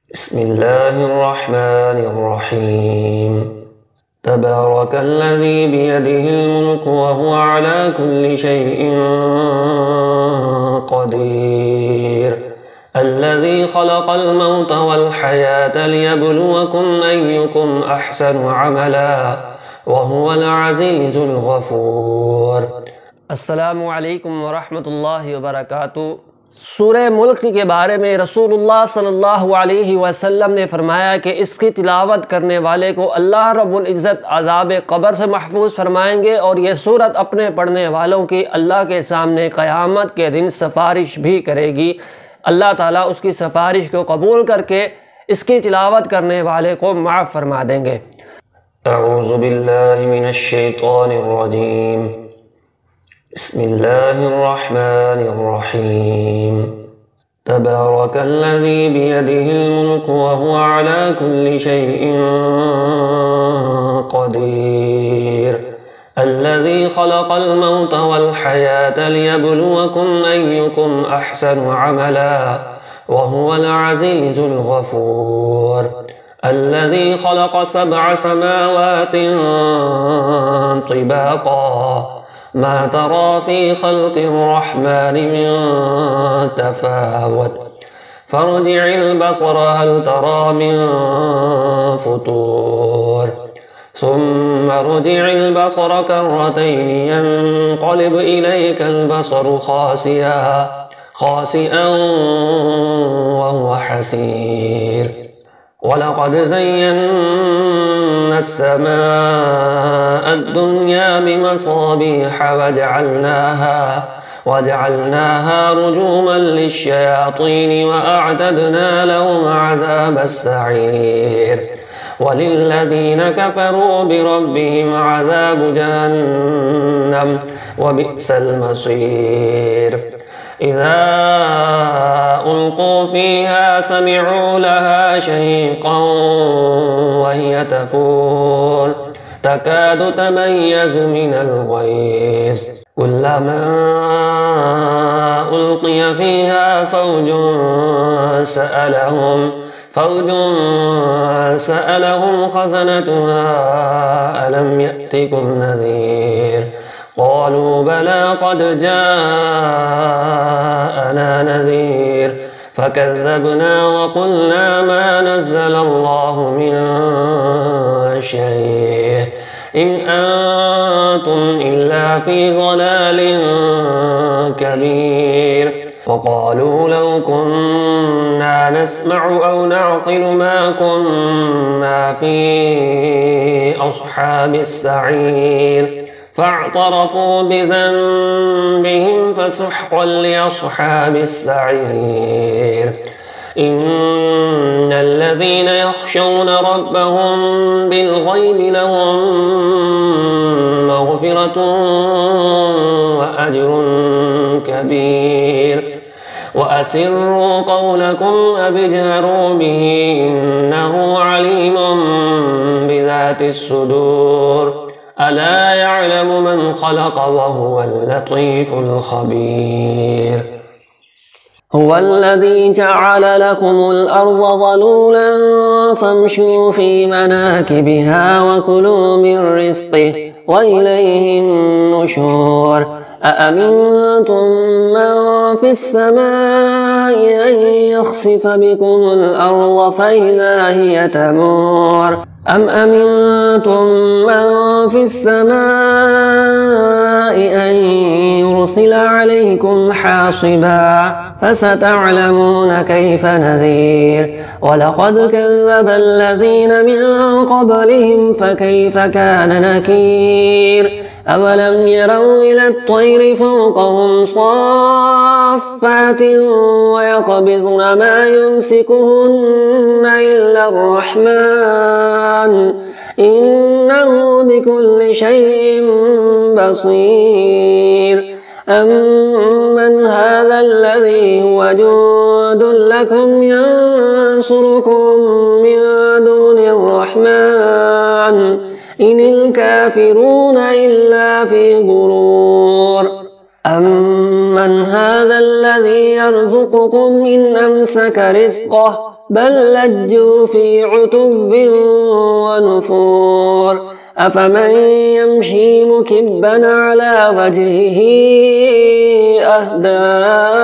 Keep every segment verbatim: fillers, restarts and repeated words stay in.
बिस्मिल्लाहिर्रहमानिर्रहीम। तबारकल्लज़ी बियदिहिल मुल्कु व हुवा अला कुल्लि शैइन क़दीर। अल्लज़ी खलक़ल मौत वल हयात लियब्लुवकुम अय्युकुम अहसनु अमला व हुवल अज़ीज़ुल गफ़ूर। अस्सलामु अलैकुम व रहमतुल्लाहि व बरकातुहू। सूरह मुल्क के बारे में रसूलुल्लाह सल्लल्लाहु अलैहि वसल्लम ने फरमाया कि इसकी तिलावत करने वाले को अल्लाह रब्बुल इज़्ज़त अज़ाब क़ब्र से महफूज फरमाएंगे और ये सूरत अपने पढ़ने वालों की अल्लाह के सामने क़यामत के दिन सिफारिश भी करेगी। अल्लाह ताला उसकी सिफारिश को कबूल करके इसकी तिलावत करने वाले को माफ़ फरमा देंगे। अऊज़ु बिल्लाहि मिनश शैतानिर रजीम। बिस्मिल्लाहिर्रहमानिर्रहीम। तबारकल्लज़ी बियदिहिल मुल्कु व हुवा अला कुल्लि शैइन क़दीर। अल्लज़ी खलक़ल मौत वल हयात लियब्लुवकुम अय्युकुम अहसनु अमला व हुवल अज़ीज़ुल गफ़ूर। अल्लज़ी खलक़ सबअ समावातिन तिबाक़ा मा तरा फ़ी ख़ल्क़िर रहमानि मिन तफ़ावुत फ़र्जिइल बसर हल तरा मिन फ़ुतूर सुम्मा रुजिइल बसर कर्रतैनि यन्क़लिब इलैकल बसरु ख़ासिअन ख़ासिअन व हुवा हसीर। वलक़द ज़य्यन्ना अस्समाअ अद्दुन्या बिमसाबीह वजअलनाहा वजअलनाहा रुजूमन लिश्शयातीन वअअतदना लहुम अज़ाबस्सईर। वलिल्लज़ीन कफ़रू बिरब्बिहिम अज़ाबु जहन्नम वबिअसल मसीर। इज़ा उल्क़ू फ़ीहा समिअू लहा शहीक़न वहिय तफ़ूर तकादु तमय्यज़ु मिनल ग़ैज़ कुल्लमा उल्क़िय फ़ीहा फ़ौजुन सअलहुम फ़ौजुन सअलहुम ख़ज़नतुहा अलम यअतिकुम नज़ीर क़ालू बला क़द जाअना नज़ीर फ़कज़्ज़बना वक़ुल्ना मा नज़्ज़लल्लाहु मिन शै'इन इन अंतुम इल्ला फ़ी ज़लालिन कबीर। वक़ालू लौ कुन्ना नस्मअु औ नअक़िलु मा कुन्ना फ़ी अस्हाबिस सईर फ़अतरफ़ू बिज़न्बिहिम फ़सुहक़न लिअस्हाबिस सईर। इन्नल्लज़ीन यख़शौना रब्बहुम बिलग़ैबि लहुम मग़फ़िरतुन व अज्रुन कबीर। वअसिर्रू क़ौलकुम अव इजहरू बिही इन्नहु अलीमुम बिज़ातिस सुदूर। अला यअलमु मन ख़लक़ व हुवल लतीफ़ुल ख़बीर। हुवल्लज़ी जअल लकुमुल अर्ज़ ज़लूलन फ़म्शू फ़ी मनाकिबिहा व कुलू मिन रिज़्क़िही व इलैहिन नुशूर। अअमिनतुम मन फ़िस समाइ अन यख़सिफ़ बिकुमुल अर्ज़ फ़इज़ा हिय तमूर अम अमिनतुम मन फ़िस समाइ अन युरसिल अलैकुम हासिबा फ़सतअलमून कैफ़ नज़ीर। वलक़द कज़्ज़ब अल्लज़ीन मिन क़ब्लिहिम फ़कैफ़ कान नकीर। अवलम यरौ इलत तय्रि फ़ौक़हुम साफ़्फ़ातिन वयक़बिज़न मा युमसिकुहुन्न इल्ला अर्रहमान इन्नहु बिकुल्लि शैइन बसीर। अम्मन हाज़ाल्लज़ी हुव जुन्दुन लकुम यंसुरुकुम मिन दूनिर रहमान इनिल काफ़िरून इल्ला फ़ी ग़ुरूर। अम्मन हाज़ाल्लज़ी यर्ज़ुक़ुकुम इन अमसक रिज़्क़ह بل لجوا في عتب ونفور أفمن يمشي مكبا على وجهه أهدى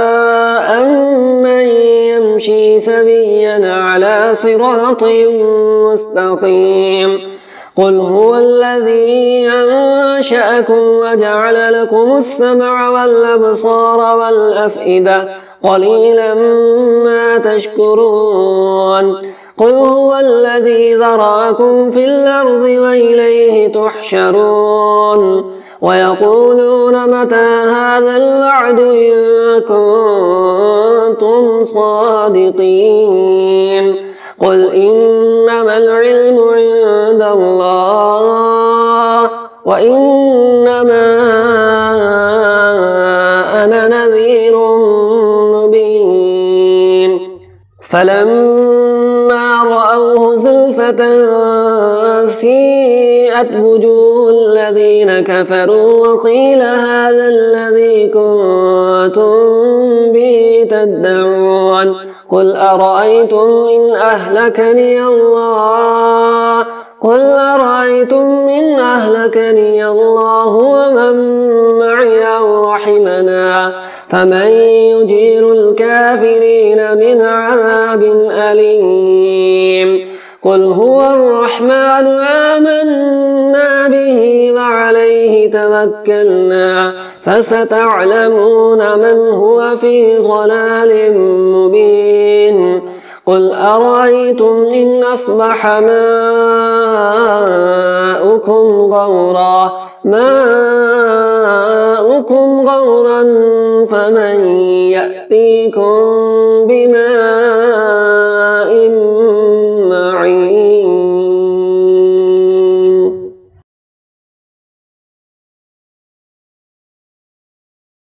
أمن يمشي سويا على صراط مستقيم قل هو الذي أنشأكم وجعل لكم السمع والأبصار والأفئدة قليلا ما تشكرون قل هو الذي ذراكم في الأرض وإليه تحشرون ويقولون متى هذا الوعد إن كنتم صادقين قل إنما العلم عند الله وإنما أنا نذير مبين فلما رأوه زلفة سيئت وجوه الذين كفروا وقيل هذا الذي كنتم به تدعون قل أرأيتم إن أهلكني الله قل أرأيتم إن أهلكني الله ومن معي أو رحمنا فمن يجير الكافرين من عذاب أليم قل هو الرحمن آمنا به وعليه توكلنا فستعلمون من هو في ضلال مبين قل أرأيتم إن أصبح ماؤكم غورا ماؤكم غورا فمن يأتيكم بماء